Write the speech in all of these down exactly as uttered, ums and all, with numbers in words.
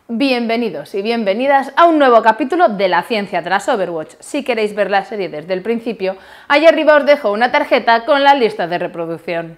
Bienvenidos y bienvenidas a un nuevo capítulo de la ciencia tras Overwatch. Si queréis ver la serie desde el principio, ahí arriba os dejo una tarjeta con la lista de reproducción.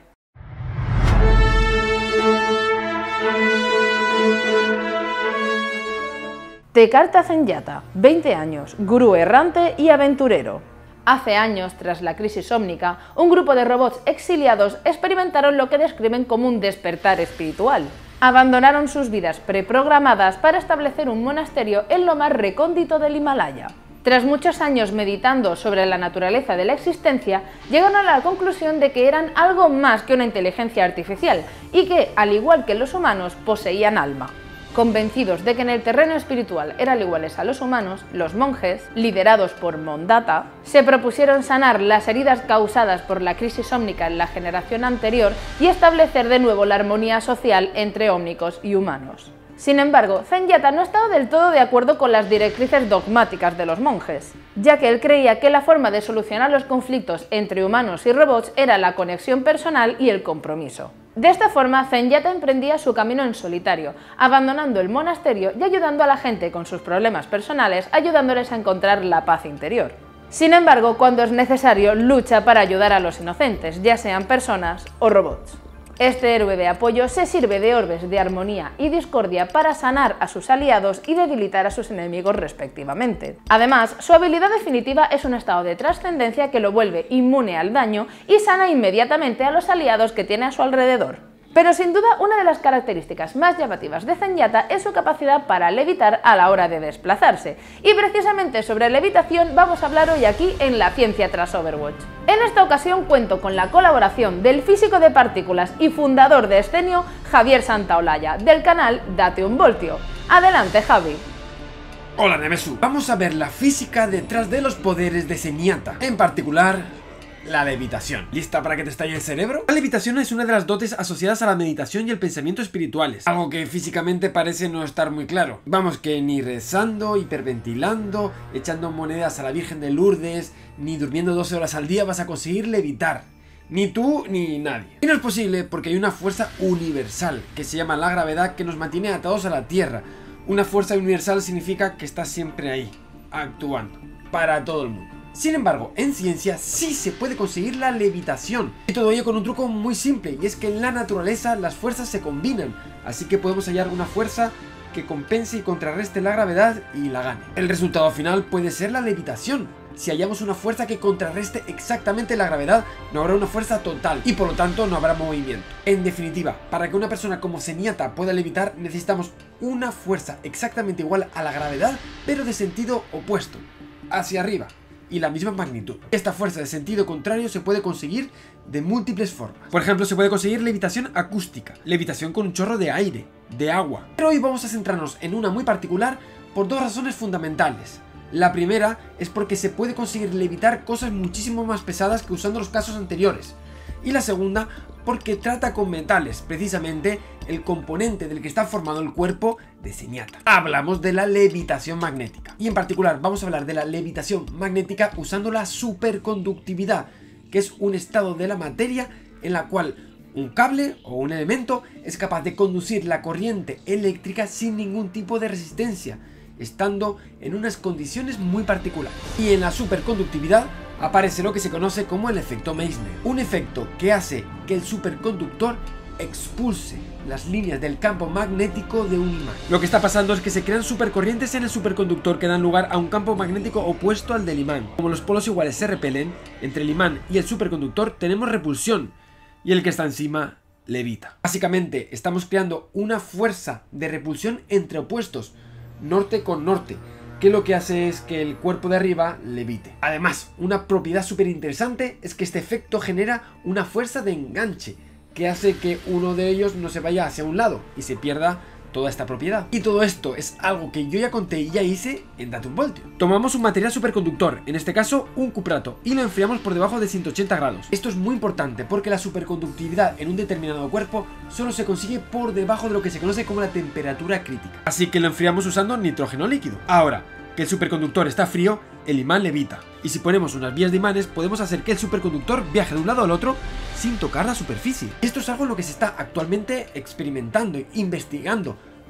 Tekarta Zenyatta, veinte años, gurú errante y aventurero. Hace años, tras la crisis ómnica, un grupo de robots exiliados experimentaron lo que describen como un despertar espiritual. Abandonaron sus vidas preprogramadas para establecer un monasterio en lo más recóndito del Himalaya. Tras muchos años meditando sobre la naturaleza de la existencia, llegaron a la conclusión de que eran algo más que una inteligencia artificial y que, al igual que los humanos, poseían alma. Convencidos de que en el terreno espiritual eran iguales a los humanos, los monjes, liderados por Mondatta, se propusieron sanar las heridas causadas por la crisis ómnica en la generación anterior y establecer de nuevo la armonía social entre ómnicos y humanos. Sin embargo, Zenyatta no estaba del todo de acuerdo con las directrices dogmáticas de los monjes, ya que él creía que la forma de solucionar los conflictos entre humanos y robots era la conexión personal y el compromiso. De esta forma, Zenyatta emprendía su camino en solitario, abandonando el monasterio y ayudando a la gente con sus problemas personales, ayudándoles a encontrar la paz interior. Sin embargo, cuando es necesario, lucha para ayudar a los inocentes, ya sean personas o robots. Este héroe de apoyo se sirve de orbes de armonía y discordia para sanar a sus aliados y debilitar a sus enemigos respectivamente. Además, su habilidad definitiva es un estado de trascendencia que lo vuelve inmune al daño y sana inmediatamente a los aliados que tiene a su alrededor. Pero sin duda, una de las características más llamativas de Zenyatta es su capacidad para levitar a la hora de desplazarse. Y precisamente sobre levitación vamos a hablar hoy aquí en la ciencia tras Overwatch. En esta ocasión cuento con la colaboración del físico de partículas y fundador de Escenio, Javier Santaolalla, del canal Date un Voltio. Adelante, Javi. Hola, Nemesu. Vamos a ver la física detrás de los poderes de Zenyatta, en particular la levitación. ¿Lista para que te estalle el cerebro? La levitación es una de las dotes asociadas a la meditación y el pensamiento espirituales, algo que físicamente parece no estar muy claro. Vamos, que ni rezando, hiperventilando, echando monedas a la Virgen de Lourdes, ni durmiendo doce horas al día vas a conseguir levitar. Ni tú ni nadie. Y no es posible porque hay una fuerza universal que se llama la gravedad, que nos mantiene atados a la Tierra. Una fuerza universal significa que está siempre ahí, actuando, para todo el mundo. Sin embargo, en ciencia sí se puede conseguir la levitación, y todo ello con un truco muy simple, y es que en la naturaleza las fuerzas se combinan, así que podemos hallar una fuerza que compense y contrarreste la gravedad y la gane. El resultado final puede ser la levitación. Si hallamos una fuerza que contrarreste exactamente la gravedad, no habrá una fuerza total y por lo tanto no habrá movimiento. En definitiva, para que una persona como Zenyatta pueda levitar, necesitamos una fuerza exactamente igual a la gravedad, pero de sentido opuesto, hacia arriba, y la misma magnitud. Esta fuerza de sentido contrario se puede conseguir de múltiples formas. Por ejemplo, se puede conseguir levitación acústica, levitación con un chorro de aire, de agua. Pero hoy vamos a centrarnos en una muy particular por dos razones fundamentales. La primera es porque se puede conseguir levitar cosas muchísimo más pesadas que usando los casos anteriores. Y la segunda, porque trata con metales, precisamente el componente del que está formado el cuerpo de Zenyatta. Hablamos de la levitación magnética. Y en particular vamos a hablar de la levitación magnética usando la superconductividad, que es un estado de la materia en la cual un cable o un elemento es capaz de conducir la corriente eléctrica sin ningún tipo de resistencia, estando en unas condiciones muy particulares. Y en la superconductividad aparece lo que se conoce como el efecto Meissner, un efecto que hace que el superconductor expulse las líneas del campo magnético de un imán. Lo que está pasando es que se crean supercorrientes en el superconductor que dan lugar a un campo magnético opuesto al del imán. Como los polos iguales se repelen, entre el imán y el superconductor tenemos repulsión, y el que está encima levita. Básicamente estamos creando una fuerza de repulsión entre opuestos, norte con norte, que lo que hace es que el cuerpo de arriba levite. Además, una propiedad súper interesante es que este efecto genera una fuerza de enganche, que hace que uno de ellos no se vaya hacia un lado y se pierda toda esta propiedad. Y todo esto es algo que yo ya conté y ya hice en Date un Voltio. Tomamos un material superconductor, en este caso un cuprato, y lo enfriamos por debajo de ciento ochenta grados. Esto es muy importante porque la superconductividad en un determinado cuerpo solo se consigue por debajo de lo que se conoce como la temperatura crítica. Así que lo enfriamos usando nitrógeno líquido. Ahora que el superconductor está frío, el imán levita. Y si ponemos unas vías de imanes, podemos hacer que el superconductor viaje de un lado al otro sin tocar la superficie. Esto es algo en lo que se está actualmente experimentando e investigando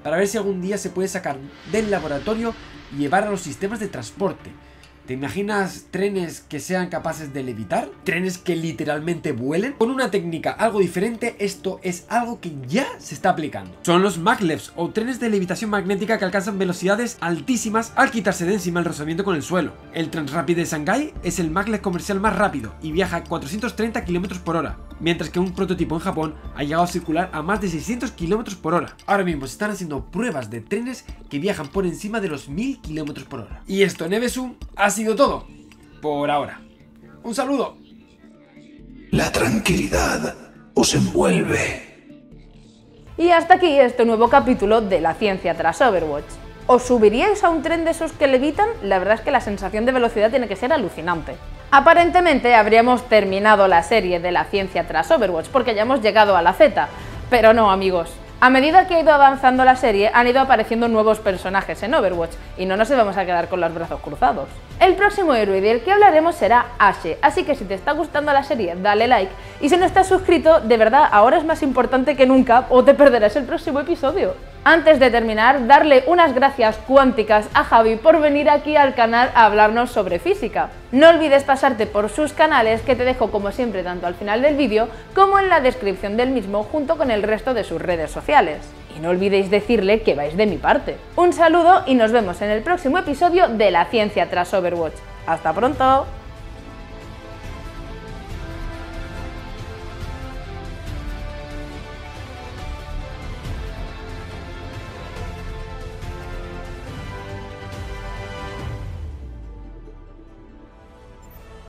para ver si algún día se puede sacar del laboratorio y llevar a los sistemas de transporte. ¿Te imaginas trenes que sean capaces de levitar? ¿Trenes que literalmente vuelen? Con una técnica algo diferente, esto es algo que ya se está aplicando. Son los maglevs, o trenes de levitación magnética que alcanzan velocidades altísimas al quitarse de encima el rozamiento con el suelo. El Transrapid de Shanghái es el maglev comercial más rápido y viaja a cuatrocientos treinta kilómetros por hora, mientras que un prototipo en Japón ha llegado a circular a más de seiscientos kilómetros por hora. Ahora mismo se están haciendo pruebas de trenes que viajan por encima de los mil kilómetros por hora. Y esto, Nevesu, ha sido todo por ahora. Un saludo. La tranquilidad os envuelve. Y hasta aquí este nuevo capítulo de la ciencia tras Overwatch. ¿Os subiríais a un tren de esos que levitan? La verdad es que la sensación de velocidad tiene que ser alucinante. Aparentemente habríamos terminado la serie de la ciencia tras Overwatch porque ya hemos llegado a la Z, pero no, amigos. A medida que ha ido avanzando la serie, han ido apareciendo nuevos personajes en Overwatch, y no nos vamos a quedar con los brazos cruzados. El próximo héroe del que hablaremos será Ashe, así que si te está gustando la serie, dale like, y si no estás suscrito, de verdad, ahora es más importante que nunca, o te perderás el próximo episodio. Antes de terminar, darle unas gracias cuánticas a Javi por venir aquí al canal a hablarnos sobre física. No olvides pasarte por sus canales, que te dejo como siempre tanto al final del vídeo como en la descripción del mismo, junto con el resto de sus redes sociales. Y no olvidéis decirle que vais de mi parte. Un saludo y nos vemos en el próximo episodio de la ciencia tras Overwatch. ¡Hasta pronto!